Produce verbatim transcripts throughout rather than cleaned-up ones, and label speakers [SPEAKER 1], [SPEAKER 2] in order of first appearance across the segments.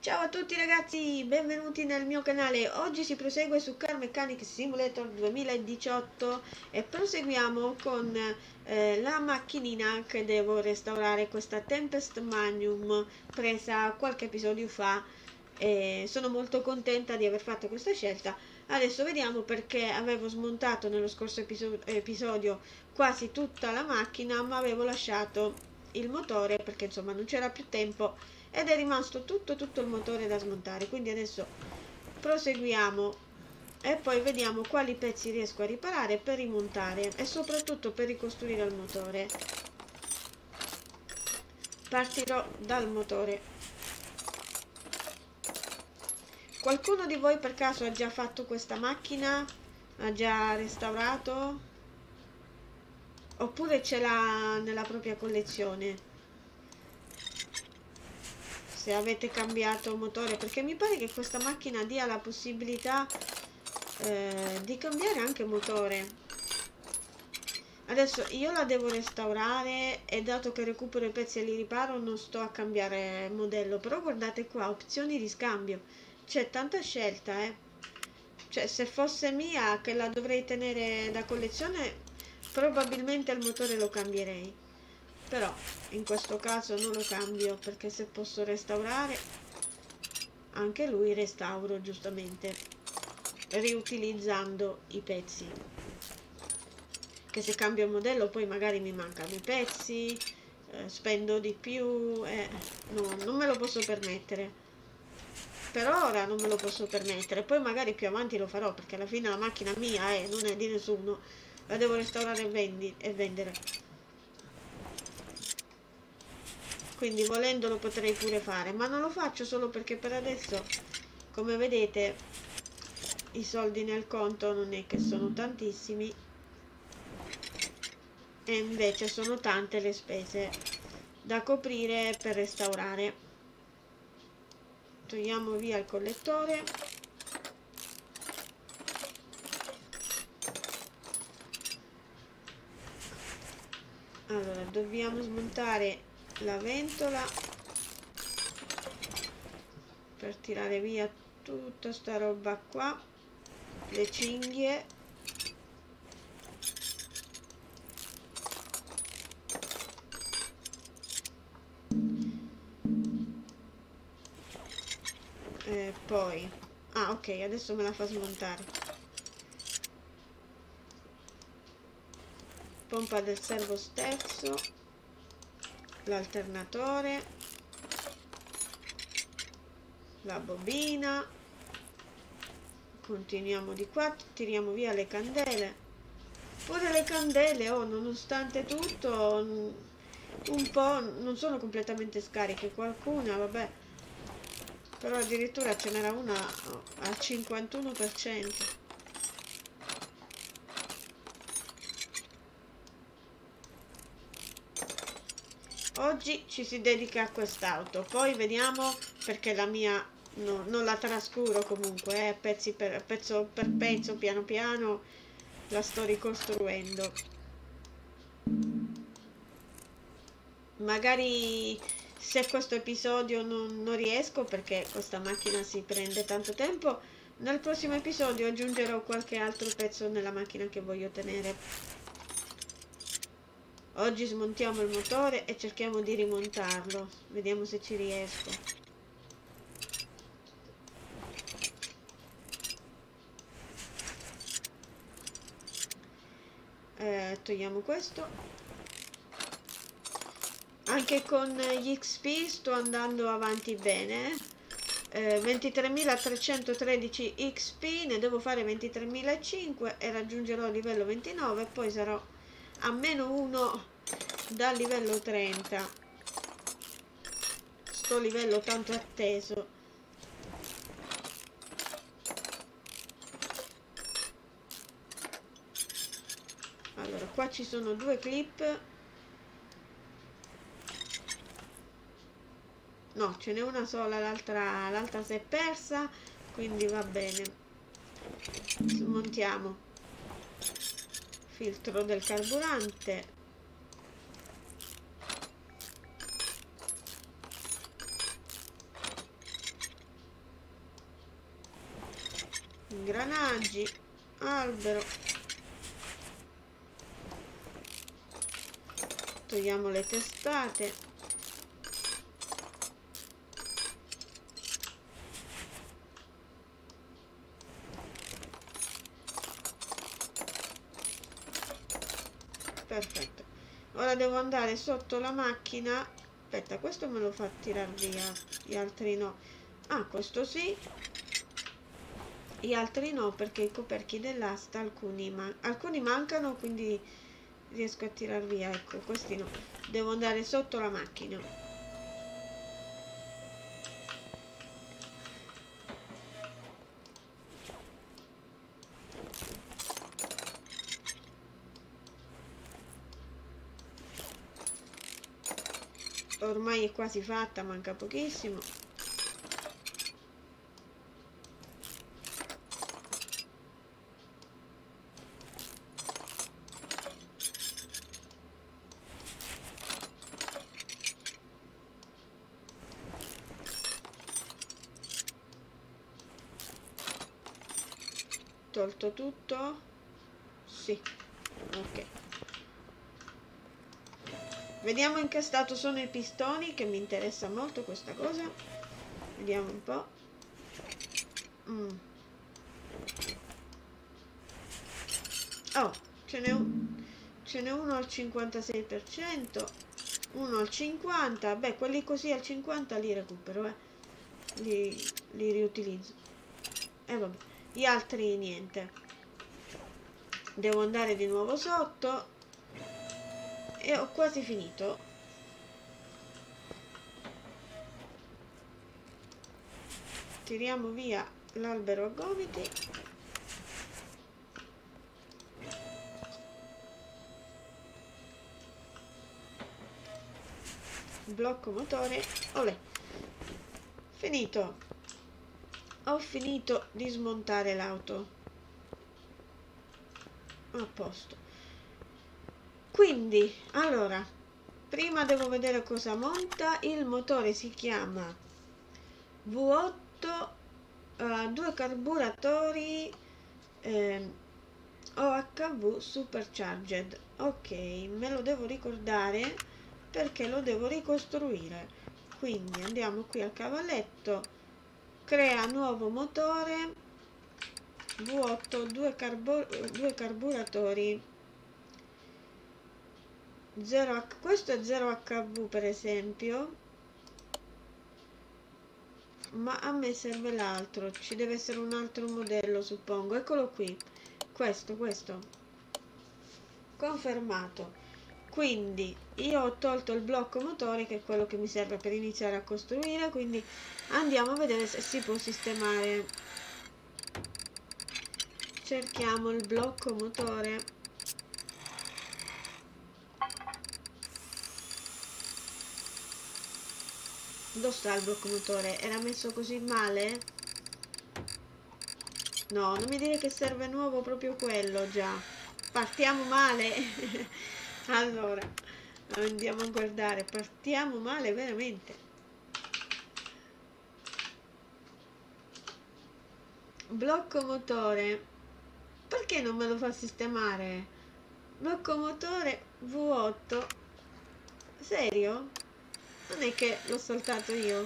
[SPEAKER 1] Ciao a tutti ragazzi, benvenuti nel mio canale. Oggi si prosegue su Car Mechanic Simulator duemiladiciotto e proseguiamo con eh, la macchinina che devo restaurare, questa Tempest Magnum presa qualche episodio fa, e sono molto contenta di aver fatto questa scelta. Adesso vediamo, perché avevo smontato nello scorso episo- episodio quasi tutta la macchina, ma avevo lasciato il motore perché insomma non c'era più tempo ed è rimasto tutto tutto il motore da smontare. Quindi adesso proseguiamo e poi vediamo quali pezzi riesco a riparare per rimontare e soprattutto per ricostruire il motore. Partirò dal motore. Qualcuno di voi per caso ha già fatto questa macchina? Ha già restaurato? Oppure ce l'ha nella propria collezione? Se avete cambiato motore, perché mi pare che questa macchina dia la possibilità eh, di cambiare anche motore. Adesso io la devo restaurare e dato che recupero i pezzi e li riparo non sto a cambiare modello, però guardate qua, opzioni di scambio, c'è tanta scelta, eh cioè se fosse mia che la dovrei tenere da collezione probabilmente il motore lo cambierei, però in questo caso non lo cambio, perché se posso restaurare anche lui restauro, giustamente riutilizzando i pezzi, che se cambio il modello poi magari mi mancano i pezzi, eh, spendo di più, eh, no, non me lo posso permettere. Per ora non me lo posso permettere, poi magari più avanti lo farò, perché alla fine la macchina mia è, non è di nessuno, la devo restaurare e, vendi, e vendere. Quindi volendo lo potrei pure fare, ma non lo faccio solo perché per adesso, come vedete, i soldi nel conto non è che sono tantissimi, e invece sono tante le spese da coprire per restaurare. Togliamo via il collettore. Allora, dobbiamo smontare la ventola per tirare via tutta sta roba qua, le cinghie. E poi, ah ok, adesso me la fa smontare. Pompa del servo sterzo, l'alternatore, la bobina. Continuiamo di qua, tiriamo via le candele. Pure le candele, oh, nonostante tutto, un po' non sono completamente scariche, qualcuna, vabbè, però addirittura ce n'era una al cinquantuno per cento. Oggi ci si dedica a quest'auto, poi vediamo, perché la mia no, non la trascuro comunque, eh, pezzi per, pezzo per pezzo, piano piano la sto ricostruendo. Magari se questo episodio non, non riesco, perché questa macchina si prende tanto tempo, nel prossimo episodio aggiungerò qualche altro pezzo nella macchina che voglio tenere. Oggi smontiamo il motore e cerchiamo di rimontarlo, vediamo se ci riesco. Eh, togliamo questo. Anche con gli X P sto andando avanti bene, eh, ventitremilatrecentotredici X P, ne devo fare ventitremilacinquecento e raggiungerò il livello ventinove, poi sarò a meno uno dal livello trenta, sto livello tanto atteso. Allora, qua ci sono due clip. No, ce n'è una sola, l'altra l'altra si è persa, quindi va bene. Smontiamo filtro del carburante. ingranaggi, albero, togliamo le testate, perfetto. Ora devo andare sotto la macchina. Aspetta, questo me lo fa tirar via, gli altri no. Ah, questo sì, gli altri no, perché i coperchi dell'asta alcuni, man alcuni mancano, quindi riesco a tirar via. Ecco, questi no. Devo andare sotto la macchina. Ormai è quasi fatta, manca pochissimo. Tolto tutto? Sì, ok. Vediamo in che stato sono i pistoni, che mi interessa molto questa cosa. Vediamo un po'. Mm. Oh, ce n'è un, ce n'è uno al cinquantasei per cento, uno al cinquanta per cento. Beh, quelli così al cinquanta per cento li recupero, eh. Li, li riutilizzo. E eh, vabbè, gli altri niente. Devo andare di nuovo sotto. E ho quasi finito. Tiriamo via l'albero a gomiti. Blocco motore. Olè. Finito. Ho finito di smontare l'auto. A posto. Quindi, allora, prima devo vedere cosa monta. Il motore si chiama V otto, uh, due carburatori eh, O H V Supercharged. Ok, me lo devo ricordare perché lo devo ricostruire. Quindi andiamo qui al cavalletto, crea nuovo motore V otto, due, carbo due carburatori zero H, questo è zero H V per esempio, ma a me serve l'altro, ci deve essere un altro modello suppongo. Eccolo qui, questo, questo confermato. Quindi io ho tolto il blocco motore, che è quello che mi serve per iniziare a costruire, quindi andiamo a vedere se si può sistemare. Cerchiamo il blocco motore. Dove sta il blocco motore? Era messo così male? No, non mi dire che serve nuovo proprio quello già. Partiamo male. Allora, andiamo a guardare. Partiamo male veramente. Blocco motore. Perché non me lo fa sistemare? Blocco motore V otto. Serio? Non è che l'ho saltato io.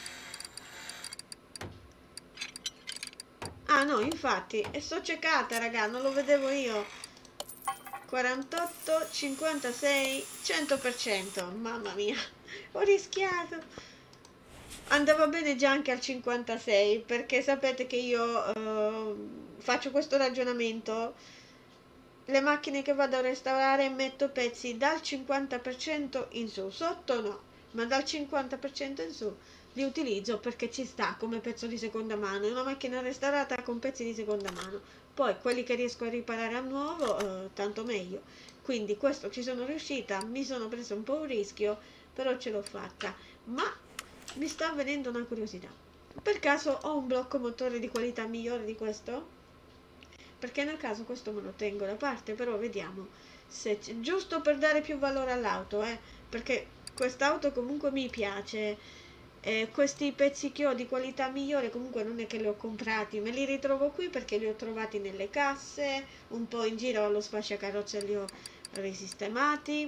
[SPEAKER 1] Ah no, infatti, e sto ciecata, raga, non lo vedevo io. quarantotto, cinquantasei, cento per cento. Mamma mia, ho rischiato. Andava bene già anche al cinquantasei, perché sapete che io uh, faccio questo ragionamento. Le macchine che vado a restaurare metto pezzi dal cinquanta per cento in su, sotto no, ma dal cinquanta per cento in su li utilizzo perché ci sta come pezzo di seconda mano. È una macchina restaurata con pezzi di seconda mano. Poi quelli che riesco a riparare a nuovo, eh, tanto meglio. Quindi questo ci sono riuscita, mi sono presa un po' un rischio, però ce l'ho fatta. Ma mi sta avvenendo una curiosità. Per caso ho un blocco motore di qualità migliore di questo? Perché nel caso questo me lo tengo da parte, però vediamo se giusto per dare più valore all'auto, eh, perché quest'auto comunque mi piace. Eh, questi pezzi che ho di qualità migliore comunque non è che li ho comprati, me li ritrovo qui perché li ho trovati nelle casse, un po' in giro allo sfasciacarrozze li ho risistemati.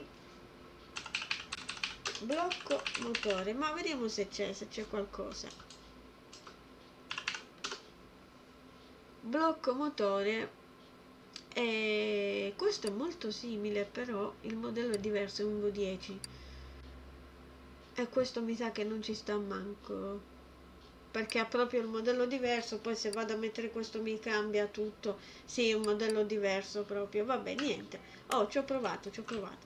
[SPEAKER 1] Blocco motore, ma vediamo se c'è, se c'è qualcosa. Blocco motore, e questo è molto simile, però il modello è diverso, è un V dieci. E questo mi sa che non ci sta manco, perché ha proprio il modello diverso. Poi se vado a mettere questo mi cambia tutto. Sì, un modello diverso proprio. Vabbè, niente. Oh, ci ho provato, ci ho provato.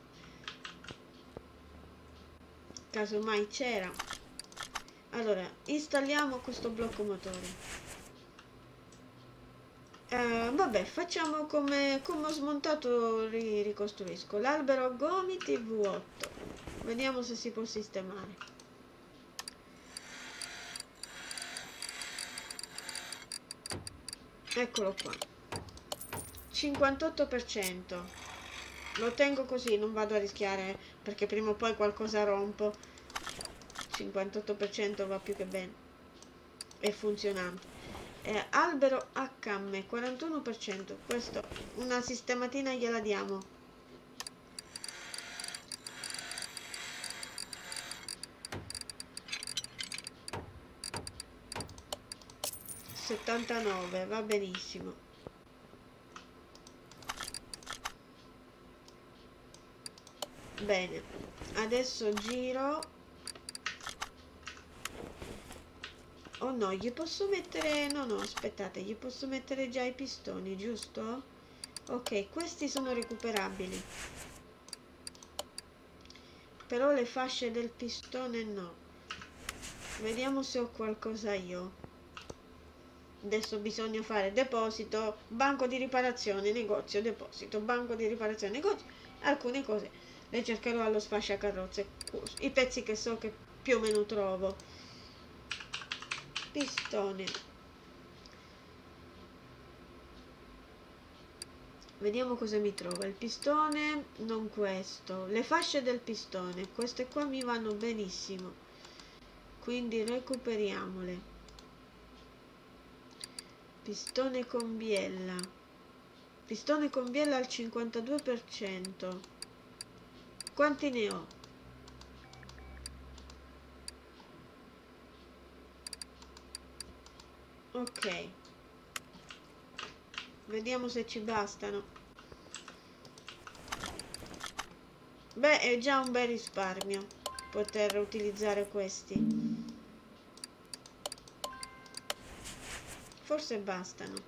[SPEAKER 1] Casomai c'era. Allora, installiamo questo blocco motore. Eh, vabbè, facciamo come, come ho smontato, ri, ricostruisco. L'albero a gomiti V otto. Vediamo se si può sistemare. Eccolo qua. cinquantotto per cento. Lo tengo così, non vado a rischiare perché prima o poi qualcosa rompo. cinquantotto per cento va più che bene. È funzionante. Eh, albero a camme, quarantuno per cento. Questo, una sistematina gliela diamo. settantanove, va benissimo. Bene, adesso giro. Oh no, gli posso mettere... No, no, aspettate, gli posso mettere già i pistoni, giusto? Ok, questi sono recuperabili. Però le fasce del pistone no. Vediamo se ho qualcosa io. Adesso bisogna fare deposito, banco di riparazione, negozio, deposito, banco di riparazione, negozio. Alcune cose le cercherò allo sfasciacarrozze. I pezzi che so che più o meno trovo. Pistone. Vediamo cosa mi trova. Il pistone, non questo. Le fasce del pistone, queste qua mi vanno benissimo. Quindi recuperiamole. Pistone con biella. Pistone con biella al cinquantadue per cento. Quanti ne ho? Ok. Vediamo se ci bastano. Beh, è già un bel risparmio poter utilizzare questi. Forse bastano.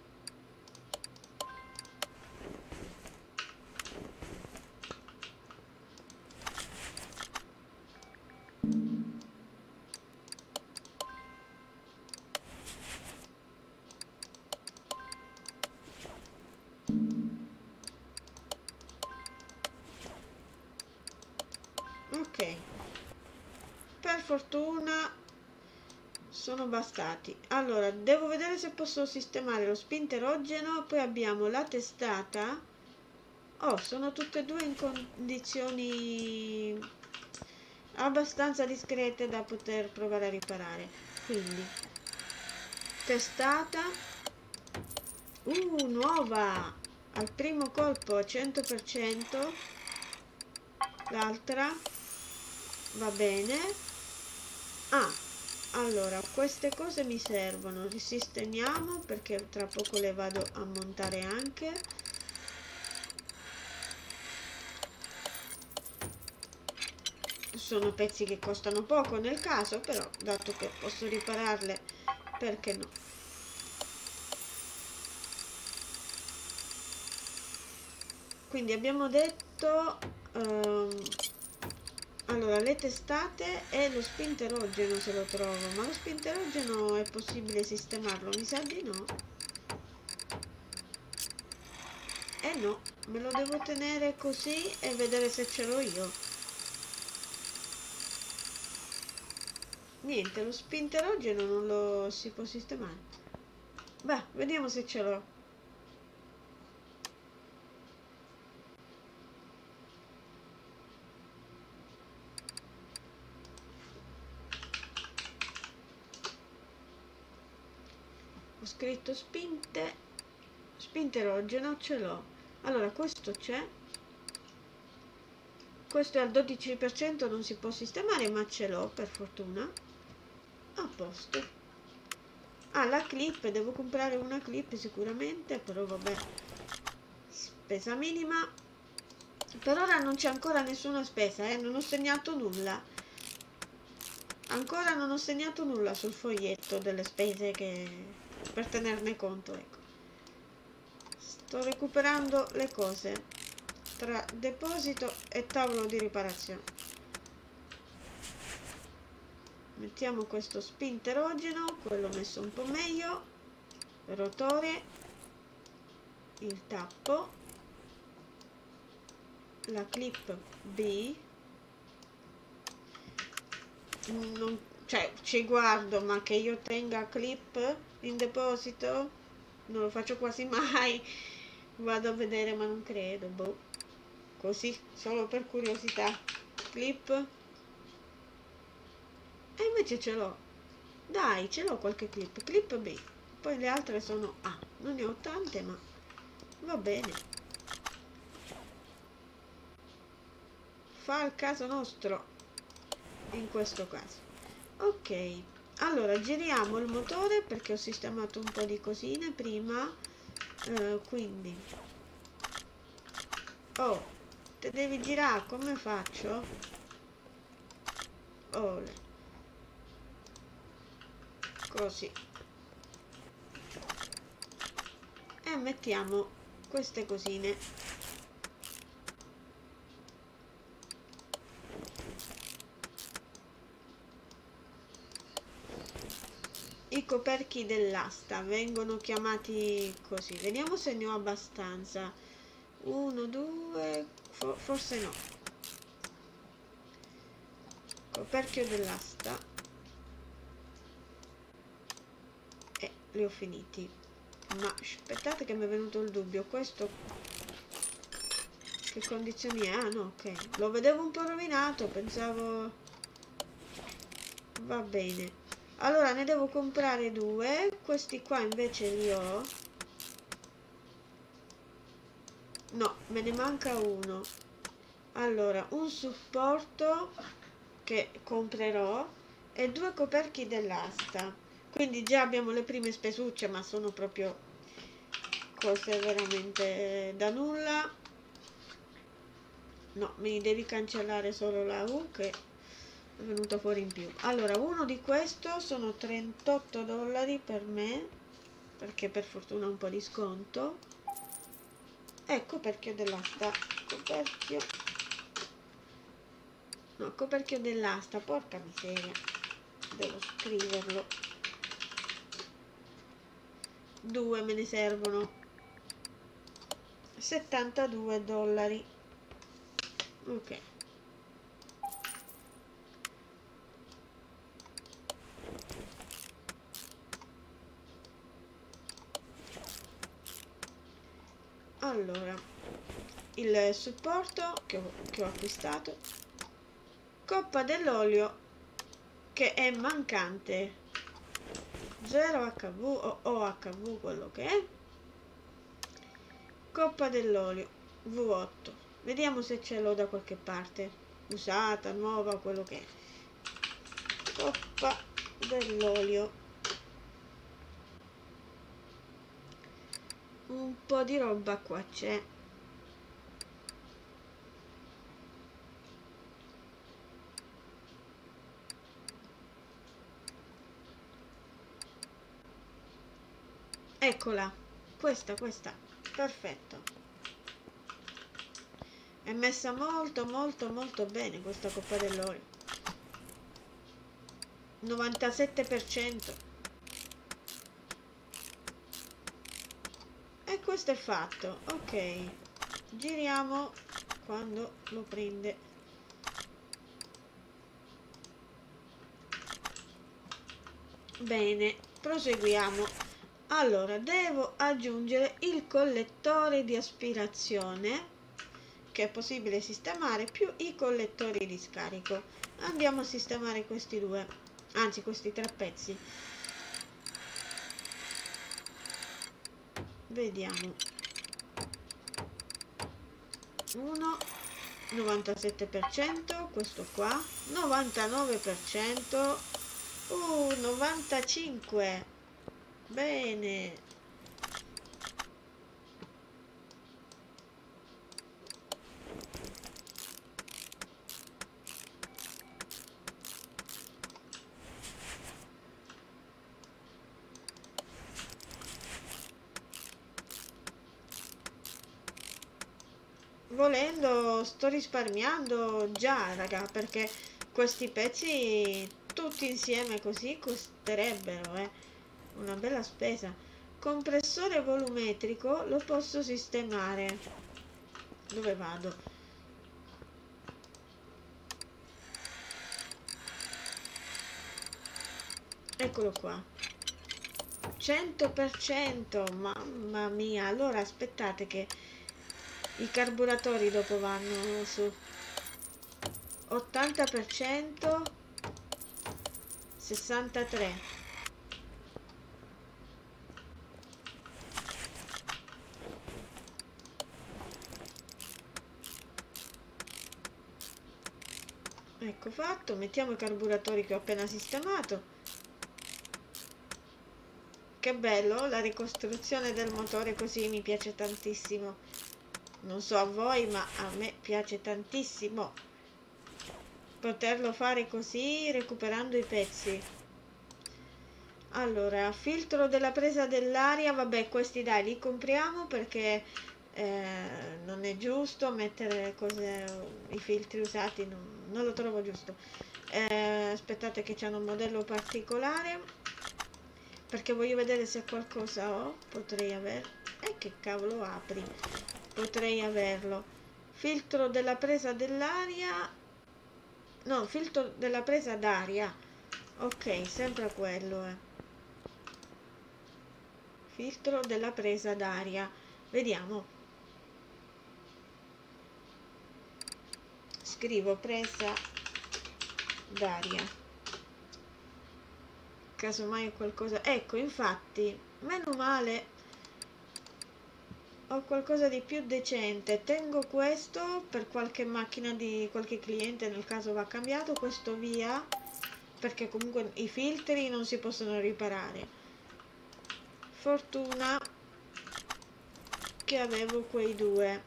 [SPEAKER 1] Ok, per fortuna sono bastati. Allora, devo vedere se posso sistemare lo spinterogeno. Poi abbiamo la testata. Oh, sono tutte e due in condizioni abbastanza discrete da poter provare a riparare. Quindi testata, uh, nuova al primo colpo cento per cento. L'altra va bene. Ah, allora queste cose mi servono, risistemiamo perché tra poco le vado a montare anche. Sono pezzi che costano poco nel caso, però dato che posso ripararle, perché no? Quindi abbiamo detto um, allora le testate e lo spinterogeno se lo trovo, ma lo spinterogeno è possibile sistemarlo? Mi sa di no. Eh no, me lo devo tenere così e vedere se ce l'ho io. Niente, lo spinterogeno non lo si può sistemare. Beh, vediamo se ce l'ho. Ho scritto spinte, spinta erogena, ce l'ho. Allora questo c'è, questo è al dodici per cento, non si può sistemare, ma ce l'ho per fortuna. A posto. Ah, la clip, devo comprare una clip sicuramente, però vabbè, spesa minima. Per ora non c'è ancora nessuna spesa, eh? Non ho segnato nulla. Ancora non ho segnato nulla sul foglietto delle spese che... per tenerne conto, ecco. Sto recuperando le cose tra deposito e tavolo di riparazione. Mettiamo questo spinterogeno, quello messo un po' meglio, rotore, il tappo, la clip B. Non, cioè ci guardo, ma che io tenga clip in deposito non lo faccio quasi mai. Vado a vedere, ma non credo, boh, così solo per curiosità. Clip, e invece ce l'ho, dai, ce l'ho qualche clip. Clip B, poi le altre sono A. Non ne ho tante, ma va bene, fa il caso nostro in questo caso. Ok, allora giriamo il motore perché ho sistemato un po' di cosine prima, eh, quindi oh, te devi girare, come faccio? Oh, così, e mettiamo queste cosine. I coperchi dell'asta vengono chiamati così. Vediamo se ne ho abbastanza. Uno, due, for forse no. Coperchio dell'asta. E li ho finiti. Ma aspettate che mi è venuto il dubbio. Questo che condizioni è? Ah no, ok. Lo vedevo un po' rovinato, pensavo... Va bene. Allora ne devo comprare due. Questi qua invece li ho. No, me ne manca uno. Allora, un supporto che comprerò e due coperchi dell'asta. Quindi già abbiamo le prime spesucce, ma sono proprio cose veramente da nulla. No, mi devi cancellare solo la U che è venuta fuori in più. Allora, uno di questo sono trentotto dollari per me, perché per fortuna ho un po' di sconto. Ecco, coperchio dell'asta, coperchio, no, coperchio dell'asta, porca miseria, devo scriverlo. Due me ne servono, settantadue dollari. Ok. Allora, il supporto che ho, che ho acquistato, coppa dell'olio che è mancante, zero acca vu o O acca vu, quello che è, coppa dell'olio vu otto, vediamo se ce l'ho da qualche parte, usata, nuova, quello che è. Coppa dell'olio, un po' di roba qua c'è. Eccola, questa, questa, perfetto. È messa molto molto molto bene questa coppa dell'olio, novantasette per cento. E questo è fatto. Ok, giriamo quando lo prende. Bene, proseguiamo. Allora, devo aggiungere il collettore di aspirazione che è possibile sistemare, più i collettori di scarico. Andiamo a sistemare questi due, anzi questi tre pezzi. vediamo. Uno, novantasette per cento, questo qua, novantanove per cento, uh, novantacinque, bene. Volendo sto risparmiando già, raga, perché questi pezzi tutti insieme così costerebbero, eh, una bella spesa. Compressore volumetrico lo posso sistemare. Dove vado? Eccolo qua. cento per cento, mamma mia. Allora aspettate che i carburatori dopo vanno su ottanta per cento, sessantatré. Ecco fatto, mettiamo i carburatori che ho appena sistemato. Che bello, la ricostruzione del motore così mi piace tantissimo. Non so a voi, ma a me piace tantissimo poterlo fare così recuperando i pezzi. Allora, filtro della presa dell'aria, vabbè, questi dai li compriamo perché eh, non è giusto mettere cose, i filtri usati, non, non lo trovo giusto. Eh, aspettate che c'è un modello particolare, perché voglio vedere se qualcosa ho, potrei aver... E che cavolo apri? Potrei averlo. Filtro della presa dell'aria, no, filtro della presa d'aria, ok, sempre quello, eh. Filtro della presa d'aria, vediamo, scrivo presa d'aria, casomai è qualcosa, ecco, infatti, meno male ho qualcosa di più decente. Tengo questo per qualche macchina di qualche cliente, nel caso va cambiato, questo via, perché comunque i filtri non si possono riparare. Fortuna che avevo quei due.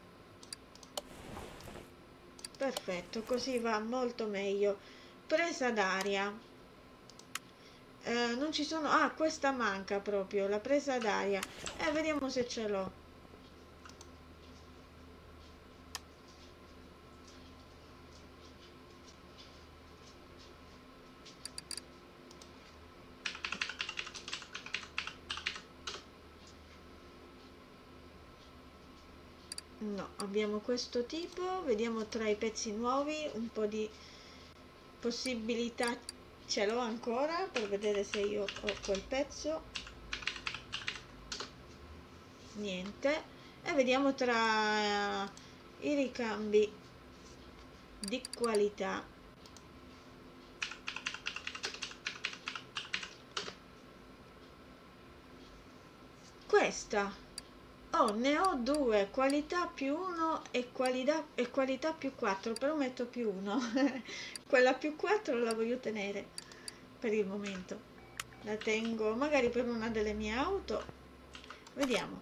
[SPEAKER 1] Perfetto, così va molto meglio. Presa d'aria, eh, non ci sono, ah, questa manca proprio, la presa d'aria, e eh, vediamo se ce l'ho. No, abbiamo questo tipo, vediamo tra i pezzi nuovi, un po' di possibilità ce l'ho ancora per vedere se io ho quel pezzo. Niente. E vediamo tra uh, i ricambi di qualità. Questa. Oh, ne ho due, qualità più uno e qualità, e qualità più quattro, però metto più uno. Quella più quattro la voglio tenere per il momento. La tengo magari per una delle mie auto. Vediamo.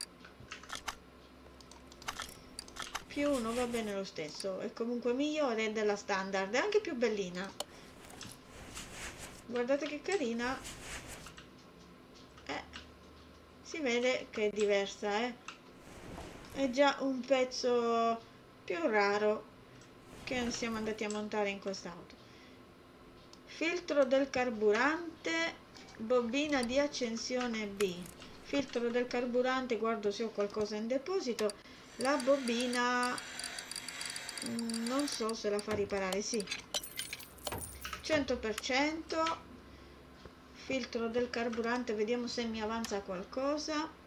[SPEAKER 1] Più uno va bene lo stesso, è comunque migliore della standard, è anche più bellina. Guardate che carina. Eh, si vede che è diversa, eh. È già un pezzo più raro che siamo andati a montare in quest'auto. Filtro del carburante, bobina di accensione B. Filtro del carburante, guardo se ho qualcosa in deposito. La bobina non so se la fa riparare, sì, cento per cento. Filtro del carburante, vediamo se mi avanza qualcosa.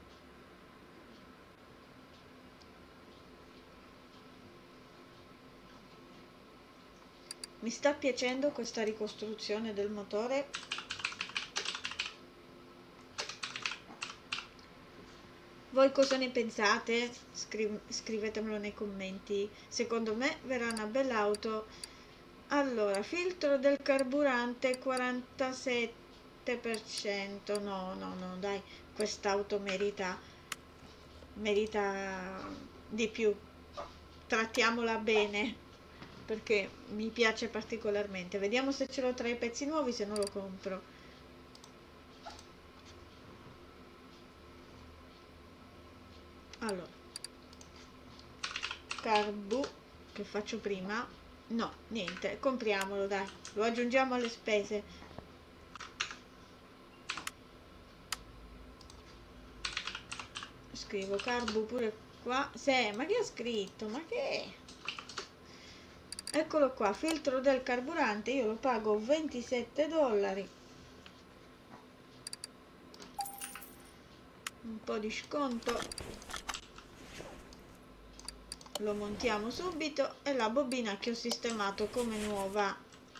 [SPEAKER 1] Mi sta piacendo questa ricostruzione del motore. Voi cosa ne pensate? Scri- scrivetemelo nei commenti. Secondo me verrà una bella auto. Allora, filtro del carburante quarantasette per cento. No, no, no, dai, quest'auto merita, merita di più. Trattiamola bene, perché mi piace particolarmente. Vediamo se ce l'ho tra i pezzi nuovi, se no lo compro. Allora, carbu, che faccio prima. No, niente, compriamolo, dai, lo aggiungiamo alle spese. Scrivo carbu pure qua. Se, ma che ha scritto? Ma che? Eccolo qua, filtro del carburante, io lo pago ventisette dollari. Un po' di sconto. Lo montiamo subito e la bobina che ho sistemato come nuova.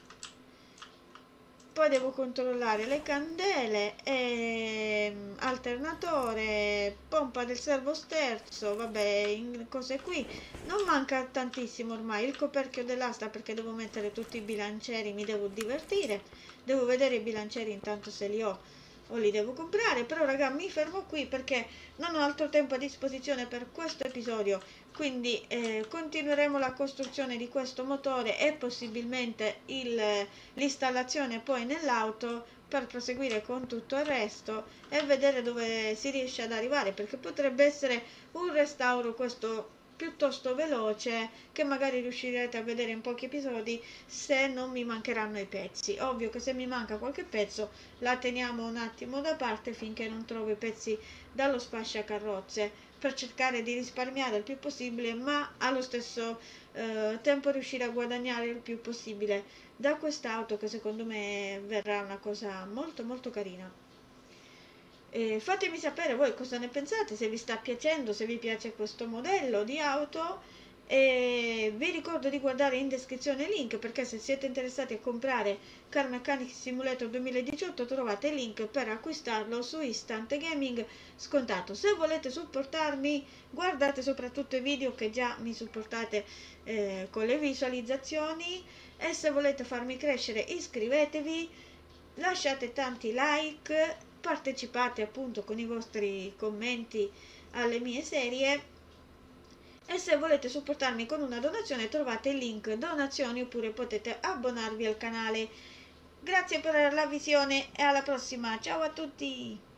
[SPEAKER 1] Poi devo controllare le candele, e alternatore, pompa del servosterzo, vabbè, in cose qui. Non manca tantissimo ormai, il coperchio dell'asta perché devo mettere tutti i bilancieri, mi devo divertire. Devo vedere i bilancieri intanto se li ho o li devo comprare, però raga mi fermo qui perché non ho altro tempo a disposizione per questo episodio, quindi eh, continueremo la costruzione di questo motore e possibilmente l'installazione poi nell'auto per proseguire con tutto il resto e vedere dove si riesce ad arrivare, perché potrebbe essere un restauro questo piuttosto veloce che magari riuscirete a vedere in pochi episodi se non mi mancheranno i pezzi. Ovvio che se mi manca qualche pezzo la teniamo un attimo da parte finché non trovo i pezzi dallo sfasciacarrozze, per cercare di risparmiare il più possibile ma allo stesso eh, tempo riuscire a guadagnare il più possibile da quest'auto, che secondo me verrà una cosa molto molto carina. E fatemi sapere voi cosa ne pensate, se vi sta piacendo, se vi piace questo modello di auto, e vi ricordo di guardare in descrizione il link, perché se siete interessati a comprare Car Mechanic Simulator duemiladiciotto trovate il link per acquistarlo su Instant Gaming scontato. Se volete supportarmi guardate soprattutto i video che già mi supportate eh, con le visualizzazioni, e se volete farmi crescere iscrivetevi, lasciate tanti like, partecipate appunto con i vostri commenti alle mie serie, e se volete supportarmi con una donazione trovate il link donazioni oppure potete abbonarvi al canale. Grazie per la visione e alla prossima, ciao a tutti!